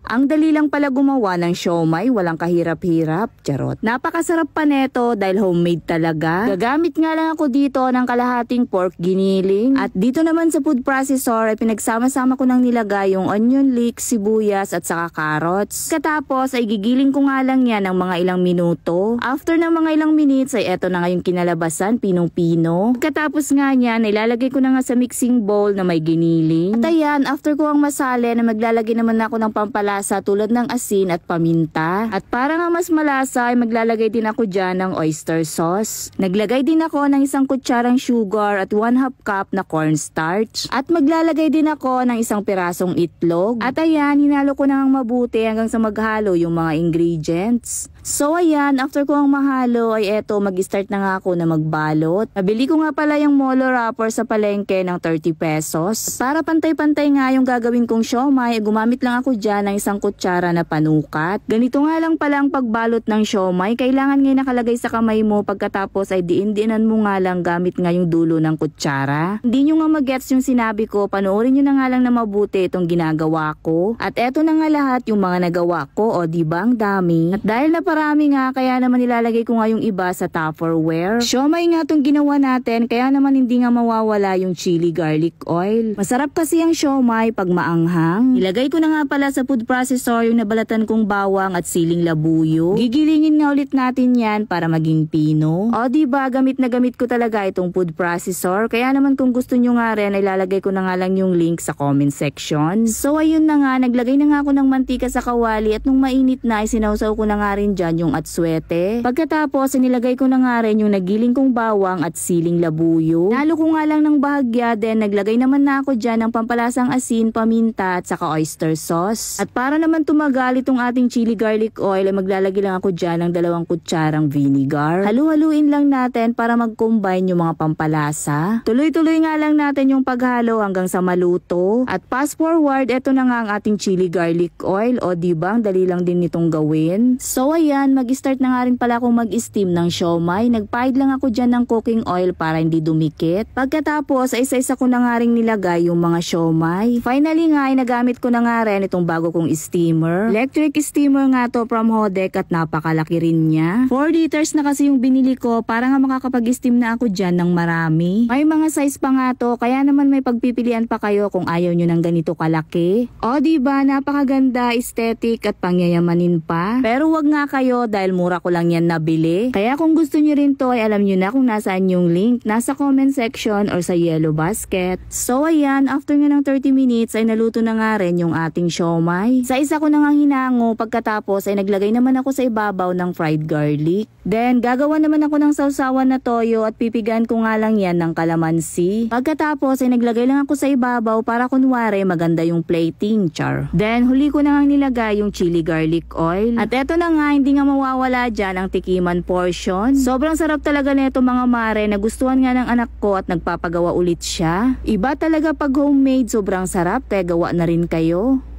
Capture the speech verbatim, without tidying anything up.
Ang dali lang pala gumawa ng siomai, walang kahirap-hirap. Charot. Napakasarap pa neto dahil homemade talaga. Gagamit nga lang ako dito ng kalahating pork giniling. At dito naman sa food processor ay pinagsama-sama ko nang nilagay yung onion leeks, sibuyas at saka carrots. Katapos ay gigiling ko nga lang yan ng mga ilang minuto. After ng mga ilang minutes ay eto na nga yung kinalabasan, pinong-pino. Katapos nga niyan, ilalagay ko na nga sa mixing bowl na may giniling. At ayan, after ko ang masale na maglalagay naman ako ng pampalasa tulad ng asin at paminta. At para nga mas malasa ay maglalagay din ako dyan ng oyster sauce. Naglagay din ako ng isang kutsarang sugar at one half cup na cornstarch. At maglalagay din ako ng isang pirasong itlog. At ayan, hinalo ko na nga mabuti hanggang sa maghalo yung mga ingredients. So ayan, after ko ang mahalo ay eto mag-start na nga ako na magbalot. Nabili ko nga pala yung molo wrapper sa palengke ng thirty pesos. Para pantay-pantay nga yung gagawin kong siomai, gumamit lang ako dyan ng isang kutsara na panukat. Ganito nga lang pala ang pagbalot ng siomai. Kailangan nga nakalagay sa kamay mo, pagkatapos ay diin-diinan mo nga lang gamit nga yung dulo ng kutsara. Hindi nyo nga mag-gets yung sinabi ko, panoorin nyo na nga lang na mabuti itong ginagawa ko. At eto na nga lahat yung mga nagawa ko, o diba ang dami. At dahil na marami nga, kaya naman nilalagay ko nga yung iba sa Tupperware. Siomai nga itong ginawa natin, kaya naman hindi nga mawawala yung chili garlic oil. Masarap kasi ang siomai pag maanghang. Ilagay ko na nga pala sa food processor yung nabalatan kong bawang at siling labuyo. Gigilingin nga ulit natin yan para maging pino. O diba, gamit na gamit ko talaga itong food processor. Kaya naman kung gusto nyo nga rin, ilalagay ko na nga lang yung link sa comment section. So ayun na nga, naglagay na nga ako ng mantika sa kawali at nung mainit na, isinawsaw ko na nga rin dyan yung atswete. Pagkatapos, nilagay ko na nga rin yung nagiling kong bawang at siling labuyo. Nalo ko nga lang ng bahagya, then naglagay naman na ako dyan ng pampalasang asin, paminta at saka oyster sauce. At para naman tumagal itong ating chili garlic oil, ay maglalagay lang ako dyan ng dalawang kutsarang vinegar. Halu-haluin lang natin para mag-combine yung mga pampalasa. Tuloy-tuloy nga lang natin yung paghalo hanggang sa maluto. At fast forward, eto na nga ang ating chili garlic oil. O diba, ang dali lang din nitong gawin. So ayan, mag-start na nga rin pala akong mag-steam ng siomai. Nagpaid lang ako dyan ng cooking oil para hindi dumikit. Pagkatapos, ay isa-isa ko na nga rin nilagay yung mga siomai. Finally nga, ay nagamit ko na nga rin itong bago kong steamer. Electric steamer nga to from Hodek at napakalaki rin niya. four liters na kasi yung binili ko para nga makakapag-steam na ako dyan ng marami. May mga size pa nga to, kaya naman may pagpipilian pa kayo kung ayaw nyo ng ganito kalaki. O diba, napakaganda, aesthetic at pangyayamanin pa. Pero wag nga kayo dahil mura ko lang yan nabili. Kaya kung gusto nyo rin to ay alam nyo na kung nasaan yung link. Nasa comment section or sa yellow basket. So ayan, after nga ng thirty minutes ay naluto na nga rin yung ating siomai. Sa isa ko na nga hinango, pagkatapos ay naglagay naman ako sa ibabaw ng fried garlic. Then gagawa naman ako ng sausawan na toyo at pipigan ko nga lang yan ng kalamansi. Pagkatapos ay naglagay lang ako sa ibabaw para kunwari maganda yung plating, char. Then huli ko na nga nilagay yung chili garlic oil. At eto na nga, hindi nga mawawala dyan ang tikiman portion. Sobrang sarap talaga nito mga mare, nagustuhan nga ng anak ko at nagpapagawa ulit siya. Iba talaga pag homemade, sobrang sarap, kaya gawa na rin kayo.